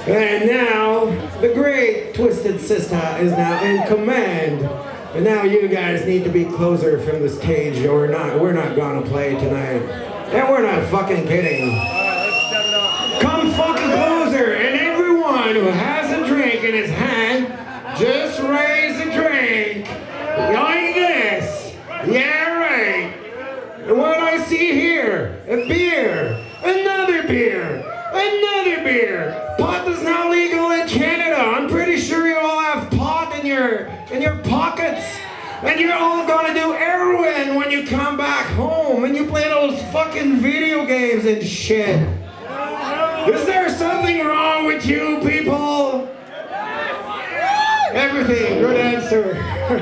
And now, the great Twisted Sister is now in command. And now you guys need to be closer from the stage or we're not gonna play tonight. And we're not fucking kidding. Come fucking closer, and everyone who has a drink in his hand, just raise a drink. Like this. Yeah, right. And what I see here, a beer, another beer, another beer. Pot is now legal in Canada. I'm pretty sure you all have pot in your pockets. And you're all gonna do heroin when you come back home and you play those fucking video games and shit. Is there something wrong with you people? Everything, good answer.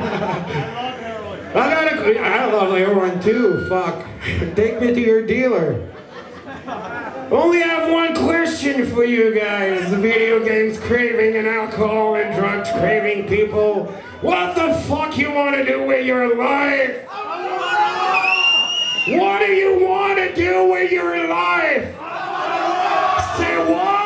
I love heroin too, fuck. Take me to your dealer. Only have one question for you guys, the video games craving and alcohol and drugs craving people. What the fuck you want to do with your life? What do you want to do with your life? Say what?